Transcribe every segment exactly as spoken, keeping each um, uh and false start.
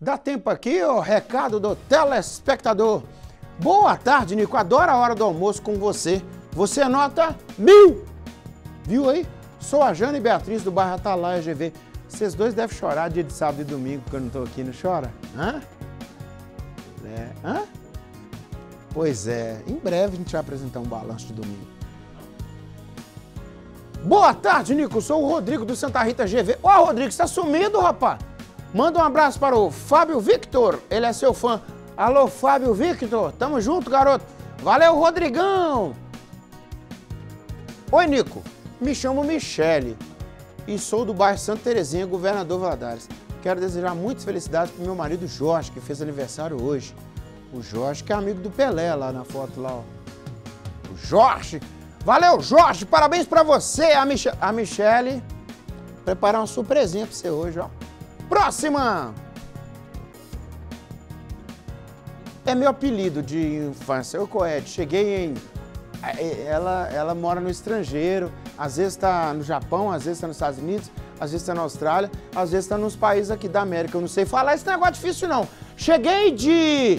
Dá tempo aqui, ó, recado do telespectador. Boa tarde, Nico. Adoro a hora do almoço com você. Você anota mil. Viu aí? Sou a Jane Beatriz do bairro Atalaia G V. Vocês dois devem chorar dia de sábado e domingo, porque eu não tô aqui, não chora? Hã? É. Hã? Pois é. Em breve a gente vai apresentar um balanço de domingo. Boa tarde, Nico. Sou o Rodrigo do Santa Rita G V. Ó, Rodrigo, você tá sumido, rapaz. Manda um abraço para o Fábio Victor. Ele é seu fã. Alô, Fábio Victor. Tamo junto, garoto. Valeu, Rodrigão. Oi, Nico. Me chamo Michele e sou do bairro Santa Terezinha, Governador Valadares. Quero desejar muitas felicidades pro meu marido Jorge, que fez aniversário hoje. O Jorge, que é amigo do Pelé lá na foto lá, ó. O Jorge. Valeu, Jorge. Parabéns pra você, a, Mich a Michele. Preparar uma surpresinha pra você hoje, ó. Próxima! É meu apelido de infância, eu Coed. Cheguei em... Ela, ela mora no estrangeiro, às vezes está no Japão, às vezes está nos Estados Unidos, às vezes está na Austrália, às vezes está nos países aqui da América. Eu não sei falar esse negócio difícil, não. Cheguei de...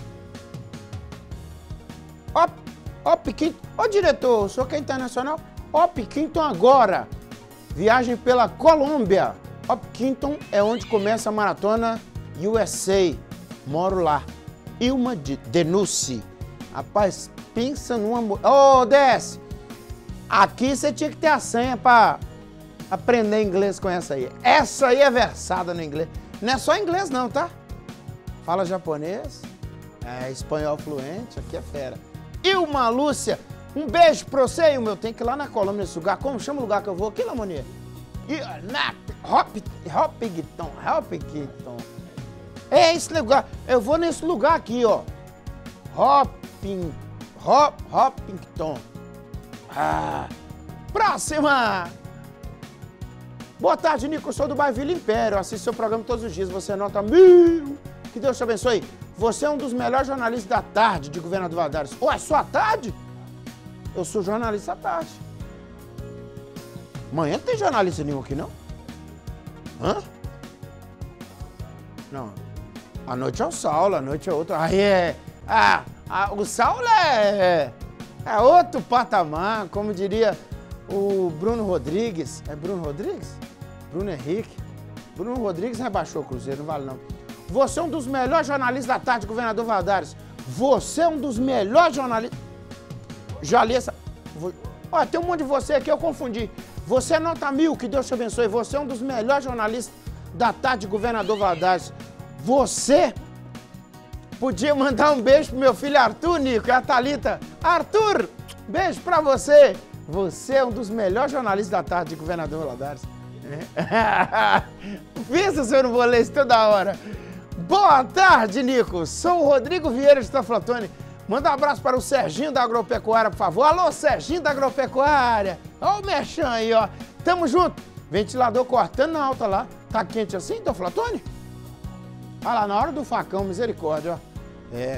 Ó, ó, Piquinton. Ó, diretor, o senhor que é internacional? Ó, Piquinton agora. Viagem pela Colômbia. Hopkinton é onde começa a maratona U S A. Moro lá. Ilma de Denúncia. Rapaz, pensa numa... Ô, oh, desce! Aqui você tinha que ter a senha pra aprender inglês com essa aí. Essa aí é versada no inglês. Não é só inglês não, tá? Fala japonês, é espanhol fluente, aqui é fera. Ilma Lúcia, um beijo pra você, Ilma. Eu tenho que ir lá na Colômbia, nesse lugar. Como chama o lugar que eu vou? Aqui, Lamonia? Hop, Hopkinton, Hopkinton. É esse lugar. Eu vou nesse lugar aqui, ó. Hopin, Hop, Hopkinton. Ah. Próxima! Boa tarde, Nico. Eu sou do bairro Vila Império. Eu assisto seu programa todos os dias. Você anota mil. Que Deus te abençoe. Você é um dos melhores jornalistas da tarde de Governador Valadares. Ô, é sua tarde? Eu sou jornalista da tarde. Amanhã não tem jornalista nenhum aqui, não? Hã? Não. A noite é o Saulo, a noite é outro. Aí é... Ah, ah, o Saulo é... É outro patamar, como diria o Bruno Rodrigues. É Bruno Rodrigues? Bruno Henrique. Bruno Rodrigues rebaixou o Cruzeiro, não vale não. Você é um dos melhores jornalistas da tarde, Governador Valadares. Você é um dos melhores jornalistas... Já li essa... Olha, tem um monte de você aqui, eu confundi. Você é nota mil, que Deus te abençoe. Você é um dos melhores jornalistas da tarde, Governador Valadares. Você podia mandar um beijo pro meu filho Arthur, Nico, e a Thalita. Arthur, beijo pra você. Você é um dos melhores jornalistas da tarde, Governador Valadares. É. Pensa se eu não vou ler isso toda hora. Boa tarde, Nico. Sou o Rodrigo Vieira de Taflotone. Manda um abraço para o Serginho da Agropecuária, por favor. Alô, Serginho da Agropecuária. Ó o mexão aí, ó. Tamo junto. Ventilador cortando na alta lá. Tá quente assim, Taflotone? Olha lá, na hora do facão, misericórdia, ó. É.